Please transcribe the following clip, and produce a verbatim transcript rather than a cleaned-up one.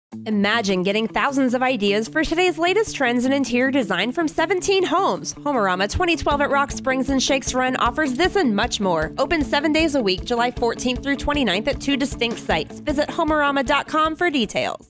Imagine getting thousands of ideas for today's latest trends in interior design from seventeen homes. Homearama twenty twelve at Rock Springs and Shakes Run offers this and much more. Open seven days a week, July fourteenth through twenty-ninth at two distinct sites. Visit homearama dot com for details.